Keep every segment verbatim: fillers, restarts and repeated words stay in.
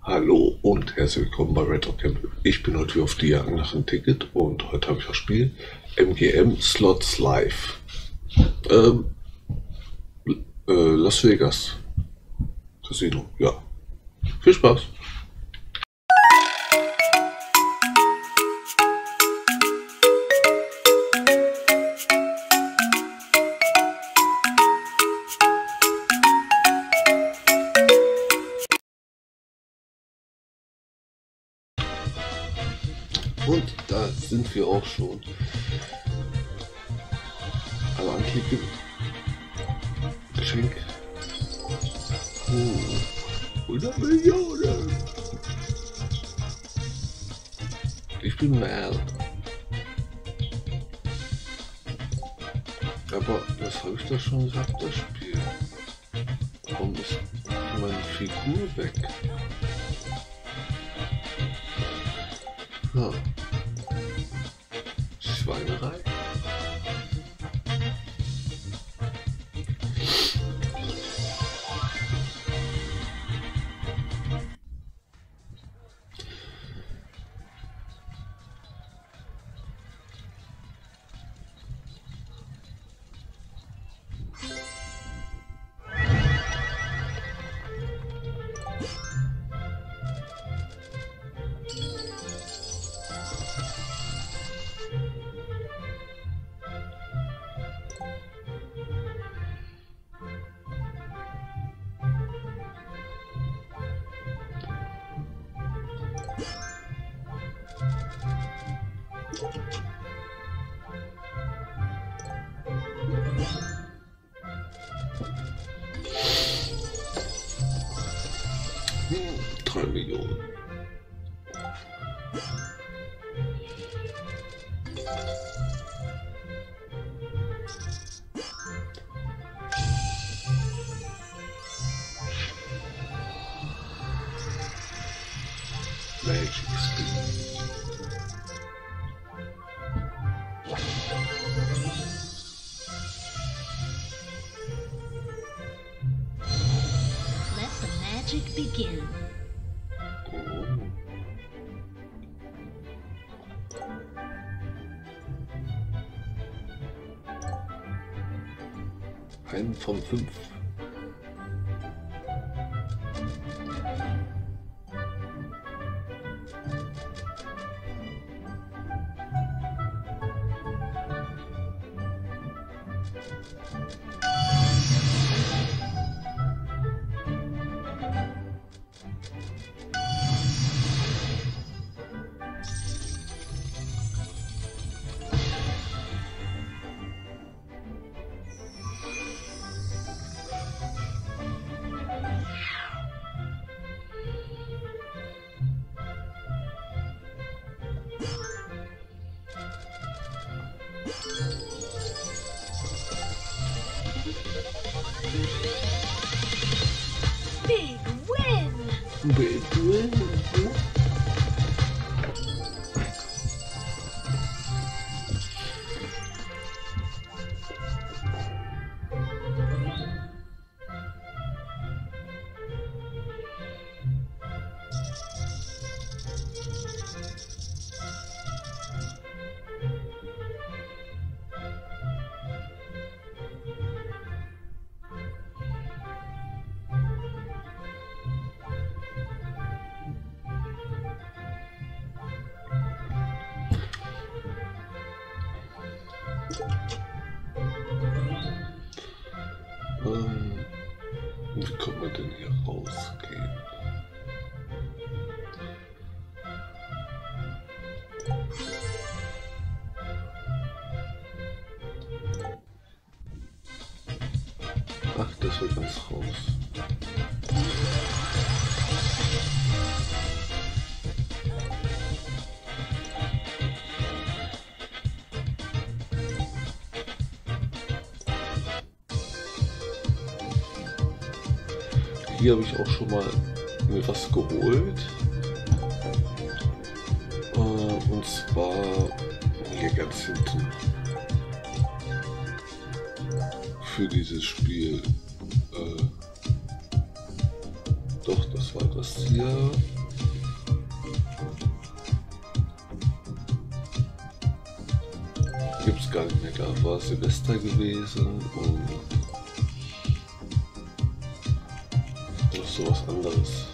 Hallo und herzlich willkommen bei Red Rock Camp. Ich bin heute wieder auf die Jagd nach einem Ticket und heute habe ich das Spiel M G M Slots Live. Ähm, äh, Las Vegas Casino, ja. Viel Spaß! Und da sind wir auch schon. Alle anklicken. Geschenk. Oh, hundert Millionen. Ich bin Mal. Aber was habe ich da schon gesagt, das Spiel? Warum ist meine Figur weg? Ja. Schweinerei. Drei Millionen. Magic Speed. Let the magic begin. Einen von fünf. Big win! Big win. Ähm, wie kommt man denn hier rausgehen? Ach, das wird ganz raus. Hier habe ich auch schon mal mir was geholt. Äh, und zwar hier ganz hinten. Für dieses Spiel. Äh, doch, das Was war das hier? Gibt es gar nicht mehr. Da war Silvester gewesen und noch so was anderes.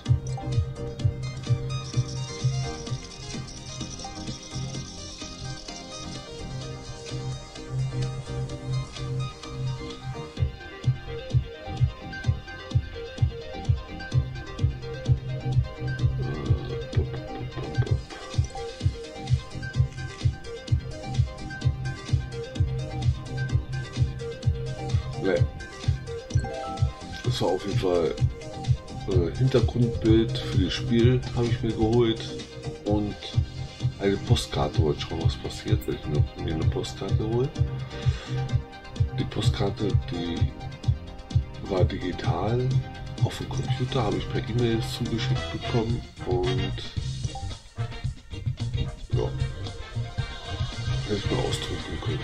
Das war auf jeden Fall äh, Hintergrundbild für das Spiel habe ich mir geholt und eine Postkarte. Wollte schauen, was passiert, wenn ich mir, mir eine Postkarte hole. Die Postkarte, die war digital auf dem Computer, habe ich per E-Mail zugeschickt bekommen und ja, hätte ich mal ausdrucken können.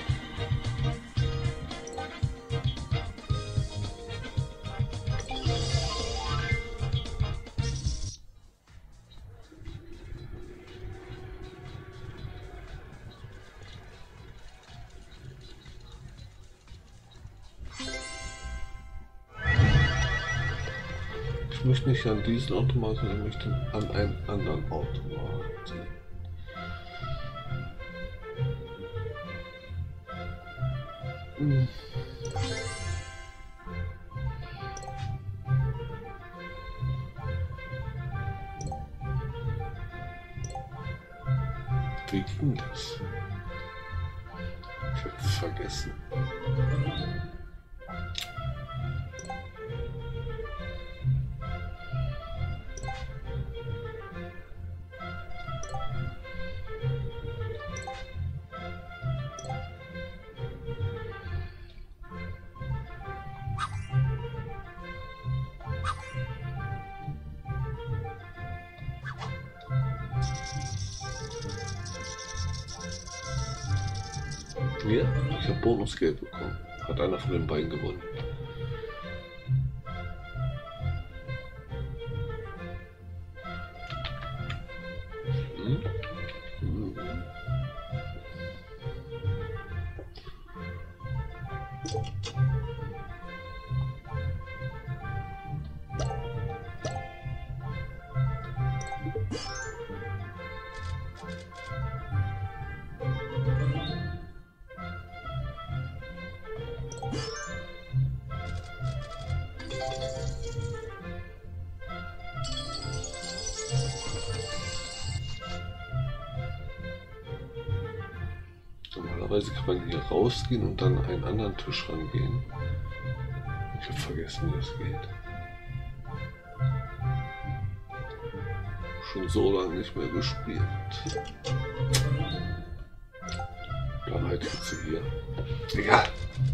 Ich möchte nicht an diesen Automaten, ich möchte an einen anderen Automaten. Hm. Wie ging das? Ich habe es vergessen. Ja, ich habe Bonusgeld bekommen. Hat einer von den beiden gewonnen. Hm? Hm. Normalerweise kann man hier rausgehen und dann an einen anderen Tisch rangehen. Ich habe vergessen, wie das geht. Schon so lange nicht mehr gespielt. Dann halt jetzt hier. Egal.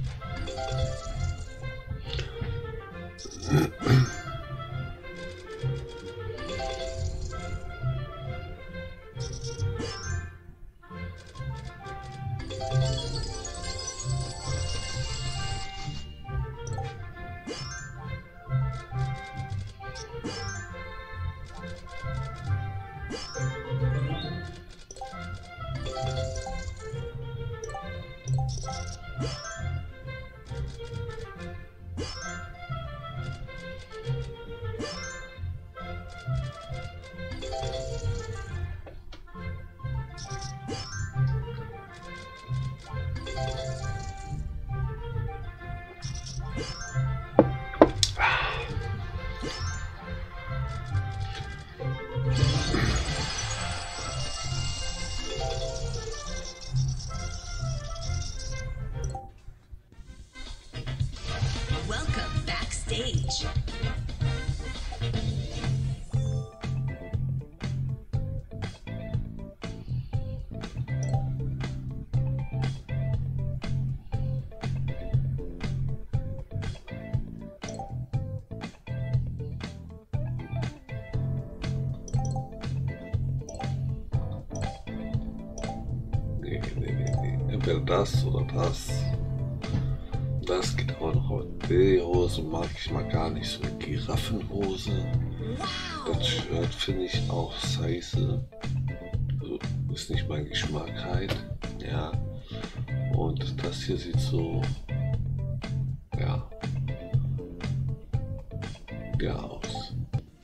Welcome backstage. Nee, nee, nee, nee. Entweder das oder das. Das geht aber noch. Die Hose mag ich mal gar nicht. So eine Giraffenhose. Wow. Das Shirt finde ich auch scheiße. Also ist nicht mein Geschmack halt. Ja. Und das hier sieht so. Ja. Ja aus.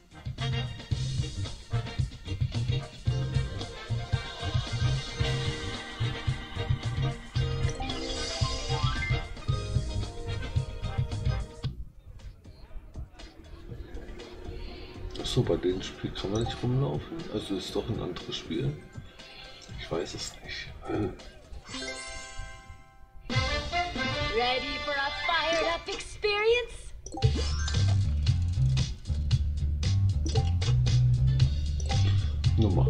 So, bei dem Spiel kann man nicht rumlaufen. Also ist doch ein anderes Spiel. Ich weiß es nicht. Ready for a fired up experience? Normal.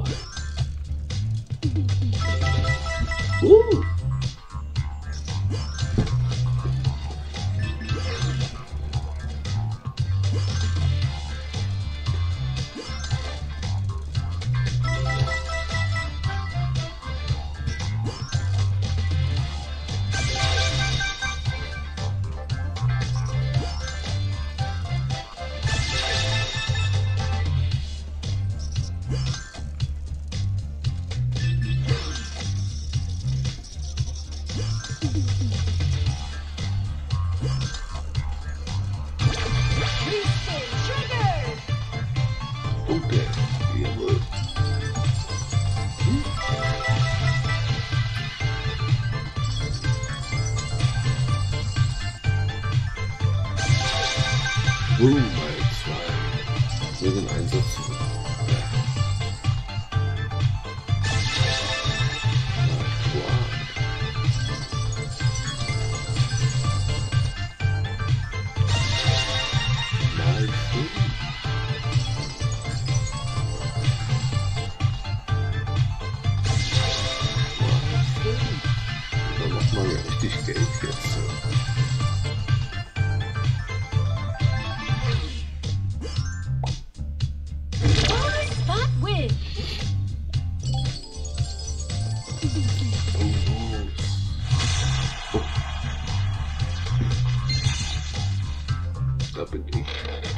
Uh. Respin triggered! Okay. Jawohl. Boom, mal zwei. Nur den Einsatz. Ja. Na, wow. Mal fünf. Mal fünf. Da macht man ja richtig Geld jetzt. Bonus spot win! Oh. Da bin ich.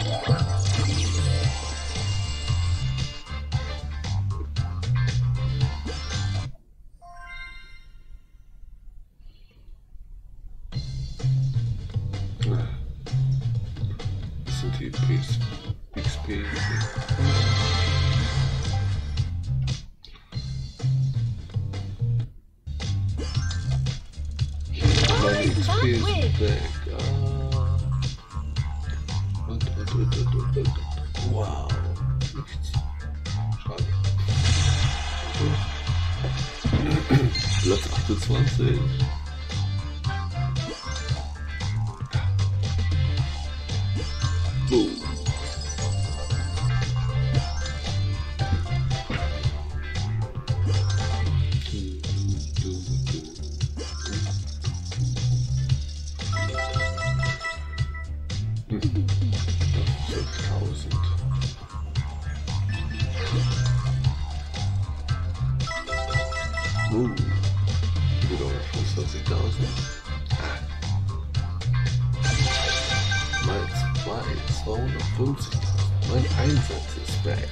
Das sind die Ps. X P. Meine X P ist weg. Ah. Und, und, und, und, und, und. Wow. Nichts. Schade. Platz achtundzwanzig. Boom. fünftausend. Uh, wieder fünfundzwanzigtausend. Mal zwei, zweihundertfünfzigtausend. Mein Einsatz ist weg.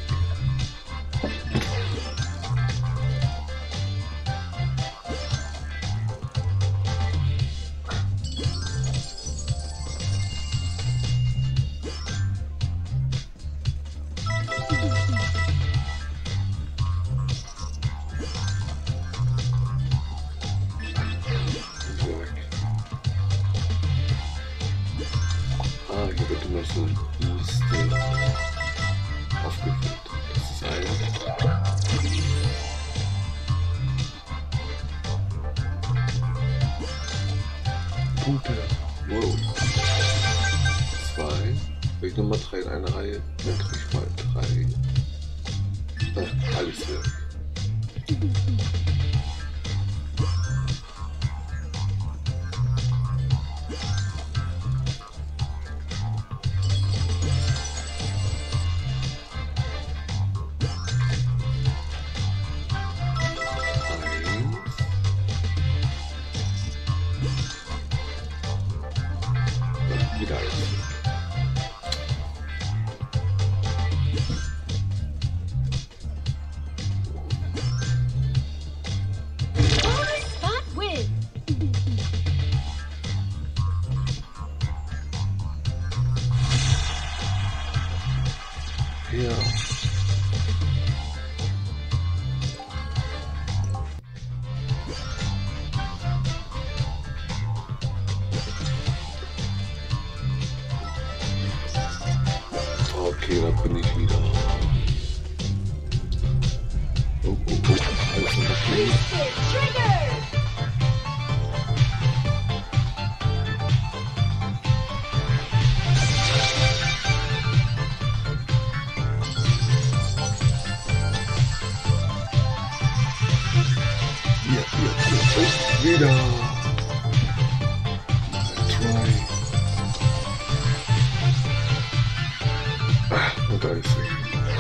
Ah, hier wird immer so eine Liste aufgeführt. Das ist eine. Punkte. Wow. Zwei. Wenn ich Nummer drei in einer Reihe, dann kriege ich mal drei. Ah, alles weg. Wieder alles. Okay, da bin ich wieder. Oh, oh, oh. Alles in der Schlinge. Boosted triggered. Ja, ja, ja. Und wieder. Try. Ah, und da ist sie.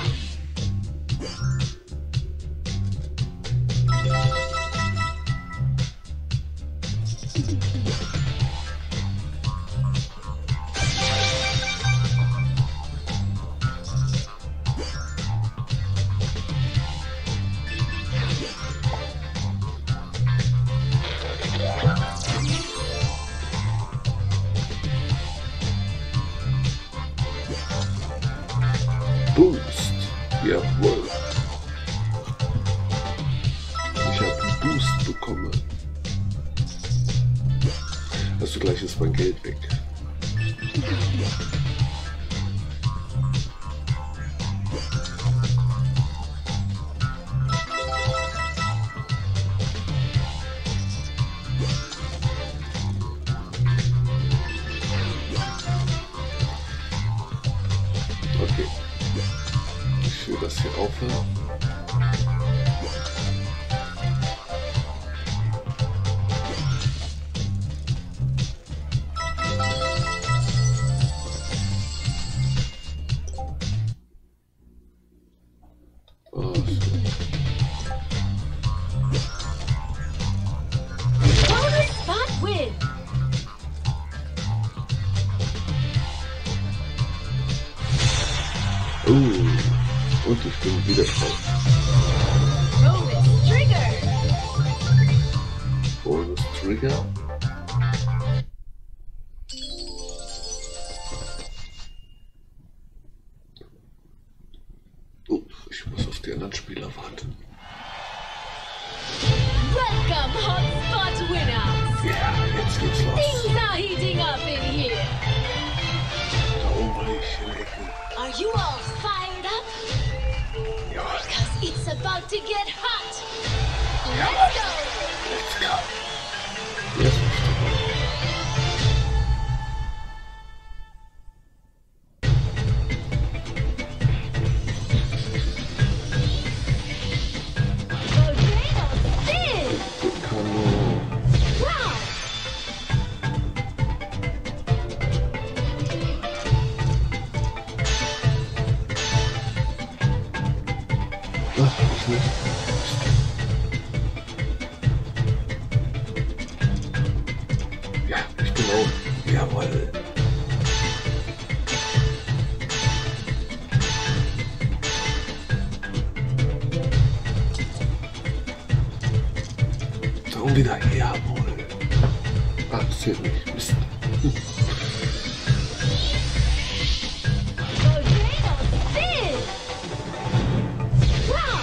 Boost. Jawohl. Ich habe einen Boost bekommen. Also gleich ist mein Geld weg. Okay. Ich will das hier aufhören. Oh, Bonus spot win. oh. Und ich bin wieder drauf. Bonus triggered. Bonus Trigger. Oh, ich muss auf die anderen Spieler warten. Welcome, hotspot winners. Ja, jetzt geht's los. Things are heating up in here. Dauerliche Are you all fired up? Ja, Because it's about to get hot. Let's go. let's go. Jetzt bist du dabei. Volcano spin. Kano. Wow. Ach, ich nicht. Ja, ich bin auch. Jawohl. Darum wieder. Jawohl. Ah, das zählt nicht. Mist. Volcano spin. Wow.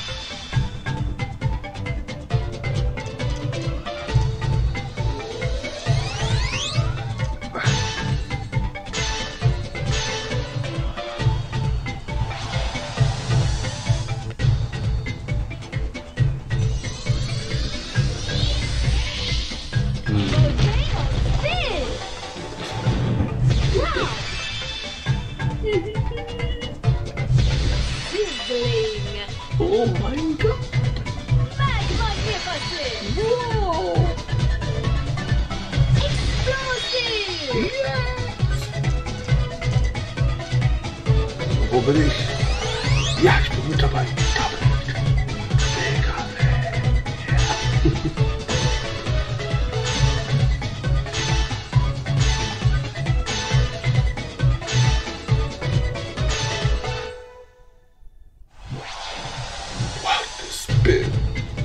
Volcano spin. Wow. Sizzling. Oh mein Gott. Magnificent. Wow. Explosive. Wo bin ich? Ja, ich bin mit dabei. Double. Mega. What a spin.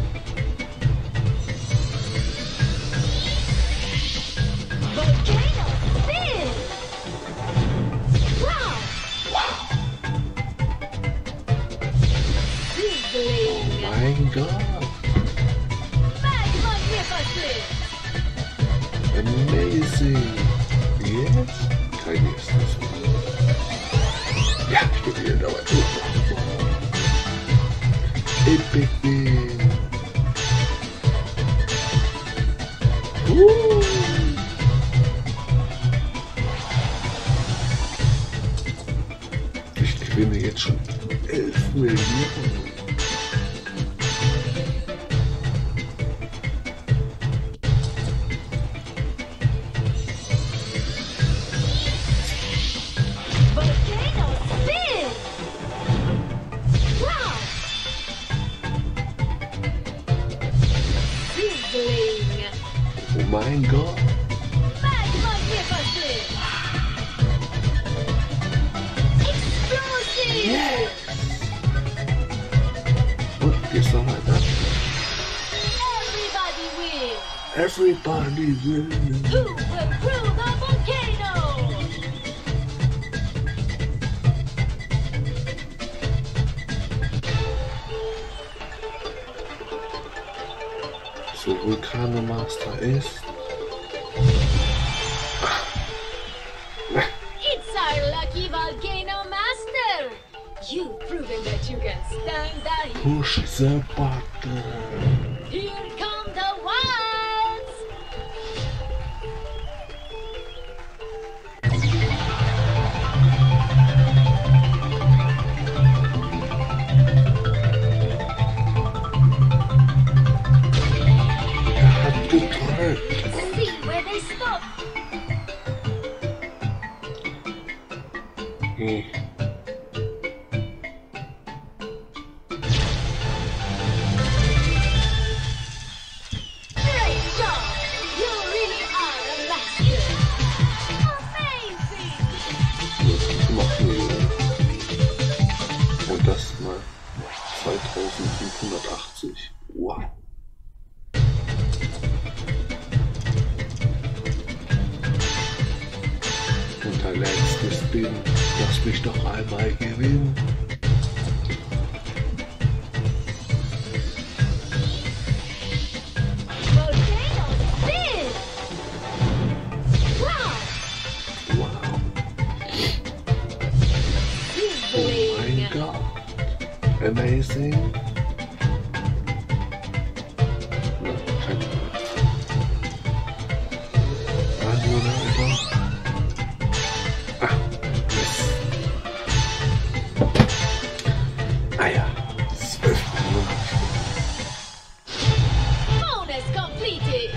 Volcano spin. Wow. Wow. mein Gott. Magnificent! Amazing. Yes. Kein nächstes Mal. Ja, ich bin wieder dabei. Epic Win. Uh. Ich gewinne jetzt schon elf Millionen. Volcano spin! Wow! Sizzling! Oh mein Gott. Magnificent! Explosive! Yes. Und geht's noch weiter. Everybody wins! Everybody wins. Who will rule the volcano? So Vulkanomaster ist. It's our lucky volcano master! You've proven that you can stand the heat. Push the button. Here come the wilds! Er hat gedrückt. See where they stop. Hm. Great job! You really are a master! Amazing! Das machen wir. Und das mal zweitausendfünfhundertachtzig. Wow. Und der letzte Spin. Lass mich doch einmal gewinnen. Volcano spin! Wow! Wow. Oh Sizzling! mein Gott. Amazing. Na, kein Problem. Radio weiter. Ah, yes. Ah ja, zwölf Millionen. Bonus completed!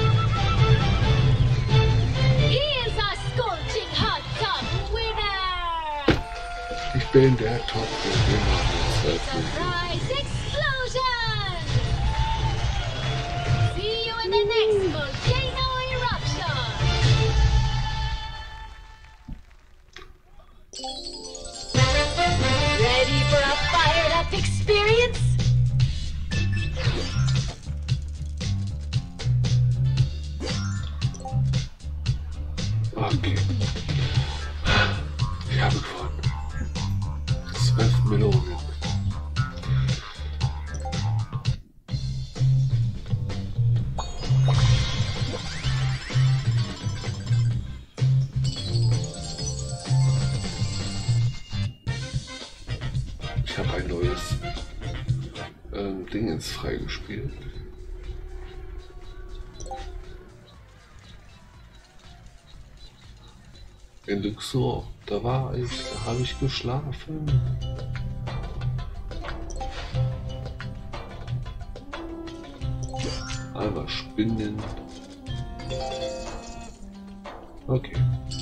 Here's our scorching hot top winner! Ich bin der Top-Gewinner. Surprise explosion! See you in the next volcano eruption! Ready for a fired up experience? Okay. Ich habe gewonnen. zwölf Millionen. Ich habe ein neues ähm, Dingens freigespielt. In Luxor, da war ich, da habe ich geschlafen. Einmal spinnen. Okay.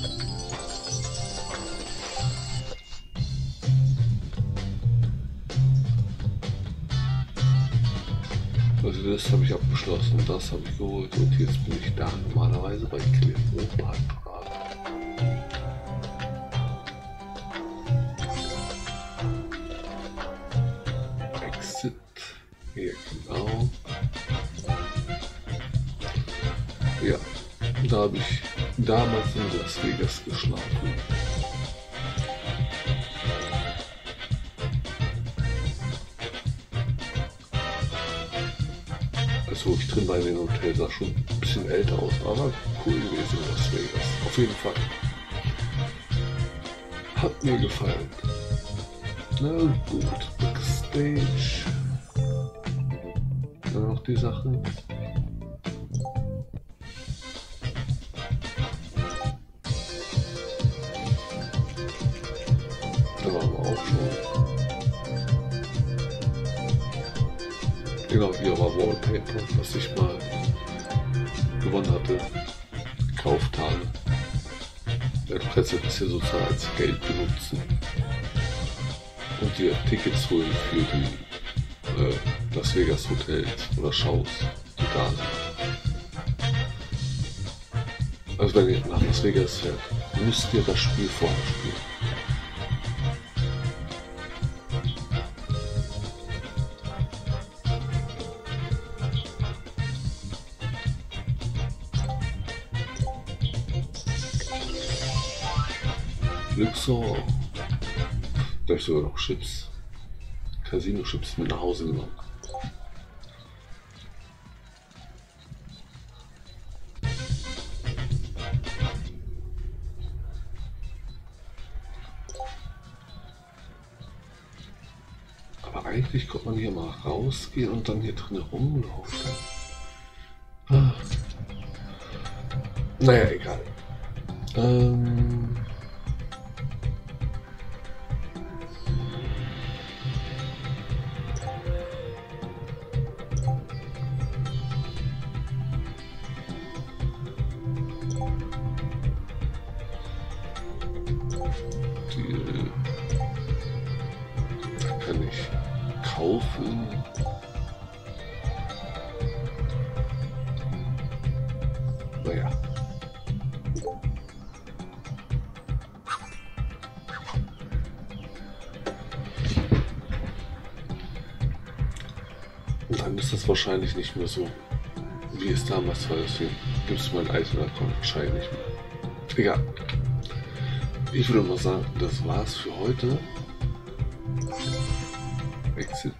Also das habe ich abgeschlossen, das habe ich geholt und jetzt bin ich da normalerweise bei Kleopatra. Exit. Hier genau. Ja, da habe ich damals in Las Vegas geschlafen. damals, wo ich drin war in den Hotel, sah schon ein bisschen älter aus, aber cool gewesen in Las Vegas. Auf jeden Fall. Hat mir gefallen. Na gut, Backstage. Dann noch die Sache. Da waren wir auch schon. Genau, hier war Wallpaper, was ich mal gewonnen hatte, gekauft habe. Der Presse das hier sozusagen als Geld benutzen und dir Tickets holen für die äh, Las Vegas Hotels oder Shows, egal. Also wenn ihr nach Las Vegas fährt, müsst ihr das Spiel vorher spielen. Luxor, da habe ich sogar noch Chips, Casino-Chips mit nach Hause genommen. Aber eigentlich kommt man hier mal rausgehen und dann hier drin rumlaufen. Ah. Naja, egal. Ähm kann ich kaufen. Naja. Und dann ist das wahrscheinlich nicht mehr so, wie es damals war. Deswegen gibt es meinen alten Account wahrscheinlich nicht mehr. Egal. Ich würde mal sagen, das war's für heute. Exit.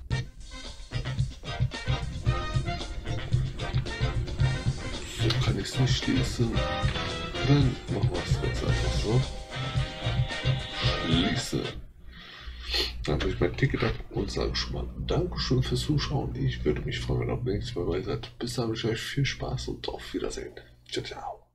So kann ich es nicht schließen. Dann machen wir es jetzt einfach so. Schließe. Dann habe ich mein Ticket ab und sage schon mal Dankeschön fürs Zuschauen. Ich würde mich freuen, wenn ihr auch nächstes Mal dabei seid. Bis dann wünsche ich euch viel Spaß und auf Wiedersehen. Ciao, ciao.